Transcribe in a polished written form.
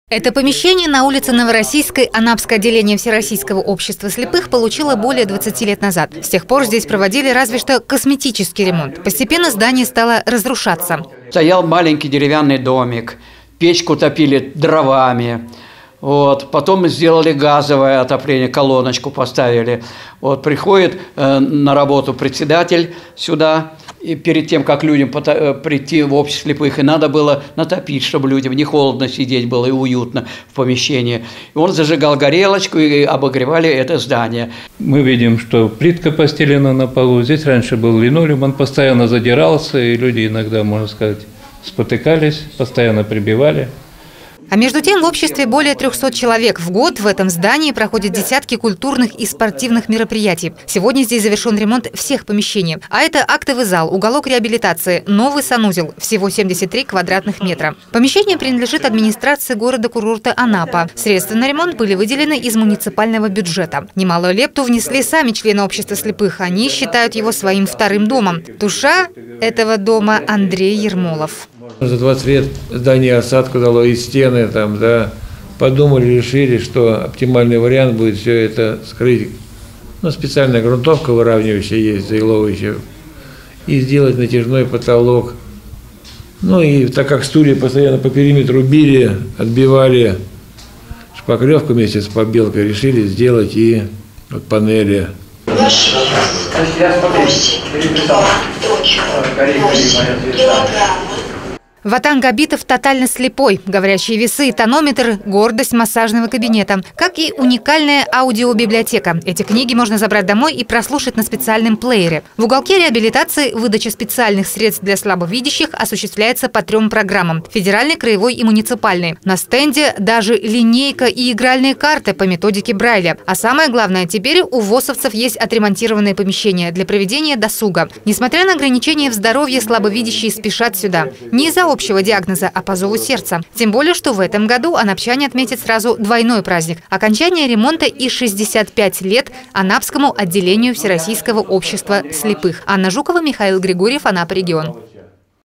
Это помещение на улице Новороссийской Анапское отделение Всероссийского общества слепых получило более 20 лет назад. С тех пор здесь проводили разве что косметический ремонт. Постепенно здание стало разрушаться. Стоял маленький деревянный домик, печку топили дровами. Потом сделали газовое отопление, колоночку поставили. Приходит на работу председатель сюда, и перед тем, как людям прийти в общество слепых, и надо было натопить, чтобы людям не холодно сидеть было и уютно в помещении. И он зажигал горелочку и обогревали это здание. Мы видим, что плитка постелена на полу. Здесь раньше был линолеум, он постоянно задирался, и люди иногда, можно сказать, спотыкались, постоянно прибивали. А между тем в обществе более 300 человек в год. В этом здании проходят десятки культурных и спортивных мероприятий. Сегодня здесь завершен ремонт всех помещений. А это актовый зал, уголок реабилитации, новый санузел, всего 73 квадратных метра. Помещение принадлежит администрации города-курорта Анапа. Средства на ремонт были выделены из муниципального бюджета. Немалую лепту внесли сами члены общества слепых. Они считают его своим вторым домом. Душа этого дома Андрей Ермолов. За 20 лет здание осадку дало, и стены там, да. Подумали, решили, что оптимальный вариант будет все это скрыть. Специальная грунтовка выравнивающая есть, заиловывающая. И сделать натяжной потолок. И так как стулья постоянно по периметру били, отбивали шпаклевку вместе с побелкой, решили сделать и панели. Ватан Габитов тотально слепой. Говорящие весы, тонометр – гордость массажного кабинета. Как и уникальная аудиобиблиотека. Эти книги можно забрать домой и прослушать на специальном плеере. В уголке реабилитации выдача специальных средств для слабовидящих осуществляется по 3 программам – федеральной, краевой и муниципальной. На стенде даже линейка и игральные карты по методике Брайля. А самое главное, теперь у ВОСовцев есть отремонтированные помещения для проведения досуга. Несмотря на ограничения в здоровье, слабовидящие спешат сюда. Не из-за общего диагноза, а по зову сердца. Тем более, что в этом году анапчане отметят сразу двойной праздник – окончание ремонта и 65 лет Анапскому отделению Всероссийского общества слепых. Анна Жукова, Михаил Григорьев, Анапа регион.